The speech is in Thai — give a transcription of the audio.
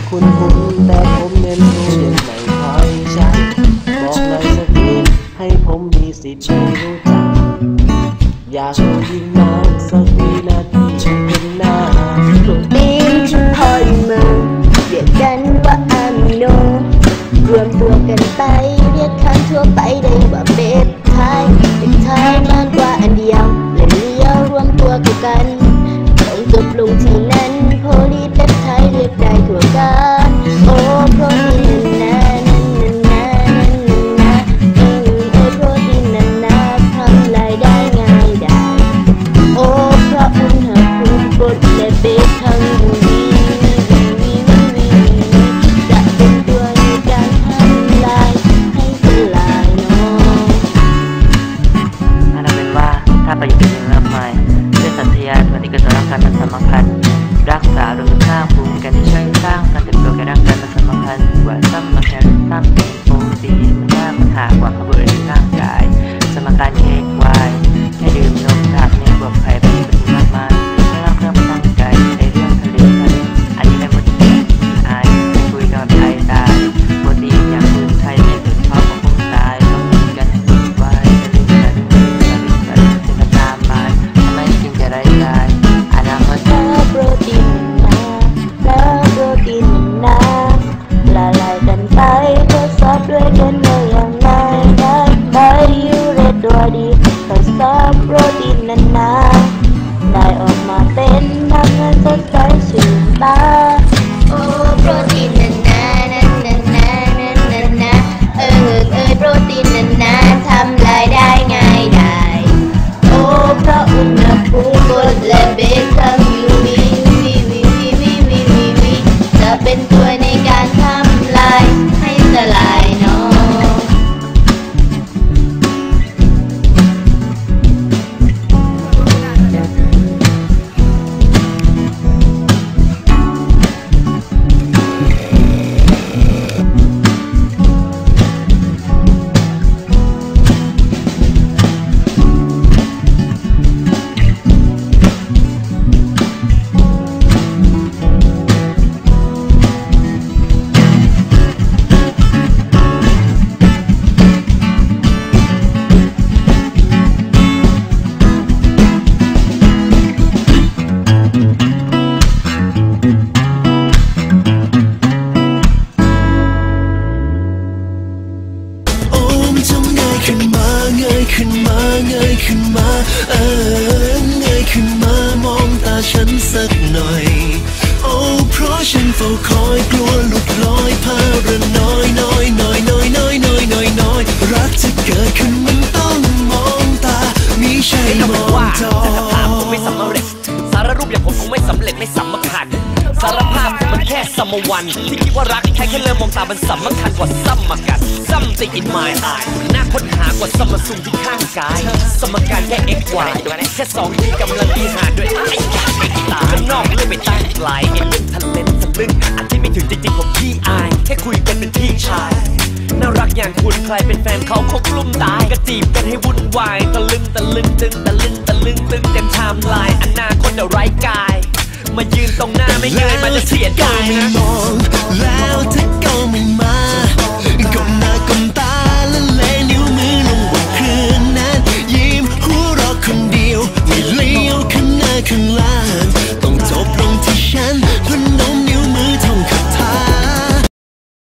คุณแต่ผมเน้นรู้ยังไม่ค่อยใช่บอกหน่อยสักนิดให้ผมมีสิทธิ์ได้รู้จักอยากรู้ยิ่งนานสักวินาทีเป็นหน้าพวกนี้ฉันพอมือเรียกกันว่าอามิโนรวมตัวกันไปเรียกคำทั่วไปได้ว่าเป็นไทยเป็นไทยมากกว่าอันเดียวและเลี้ยวรวมตัวกันต้องจบลงที่นั้นโพลีเป็นไทยเรียกได้ทั่วกันโอ้โพลีนานานาโพลีนานาทำลายได้ง่ายได้โอ้เพราะอุณหภูมิกดและเบสทั้งวีจะเป็นตัวในการทำลายให้สลายน้องถ้าเป็นว่าถ้าประโยชน์เป็นเรื่องใหม่ด้วยสัญญาณวันนี้เกิดร่างกายมันสำคัญรักษาโดยสร้างภูมิกันที่ช่วยสร้างการเติบโตแก่ร่างกายมันสำคัญกว่าซ้ำมาแค่ซ้ำเป็นโปรตีนมันน่าปัญหากว่าขบวนร่างกายสมการเค้กไวแค่ดื่มนมตากเนี่ยบวกไข่เป็นประโยชน์มากมายไม่รับเครื่องมาตั้งใจในเรื่องทะเลอันนี้เป็นบทเรียนอายไม่คุยกับไทยตายโปรตีนอย่างอื่นไทยไม่ถึงเพราะของผมตายต้องมีกันให้สุดไว้จะตามมาทำไมจึงจะได้ใจอนาคตโปรตีนแล้วโปรตีนนะละลายกันไปทดสอบด้วยกันได้อย่างไรได้ไปอยู่เรดตัวดีทดสอบโปรตีนนะได้ออกมาเป็นทำให้สดใสชื่นตาโอ้โปรตีนนะโปรตีนนะทำลายได้ง่ายได้โอ้เพราะอุณหภูมิกดและเบสทั้งจะเป็นตัวในการทำลายให้สลายน้องเงยขึ้นมามองตาฉันสักหน่อยโอ้เพราะฉันเฝ้าคอยกลัวหลุดลอยพาระน้อยรักจะเกิดขึ้นมันต้องมองตามิใช่มองจอสารภาพคงไม่สำเร็จสารรูปอย่างผมคงไม่สำเร็จไม่สำคัญสารภาพมันแค่สมวันที่คิดว่ารักแค่เริ่มมองตามันสำคัญกว่าซ้ำมากันSomething in my eye น่าค้นหากว่าสมสุมที่ข้างกายสมการแค่ x y แค่2ที่กำลังตีหาด้วยไอ้ตานอกเลื่อนไปใต้ปลายเอ็นเป็นทะเลทะลึ่งอันที่ไม่ถึงจริงๆผมพี่อายแค่คุยกันเป็นพี่ชายน่ารักอย่างคุณใครเป็นแฟนเขาคงกลุ้มตายก็จีบกันให้วุ่นวายตะลึงตึงกันไทม์ไลน์อนาคตเดี๋ยวไร้กายมายืนตรงหน้าไม่เงยมันจะเสียดายนะมองแล้วถ้าก็ไม่มาก้มหน้าก้มตา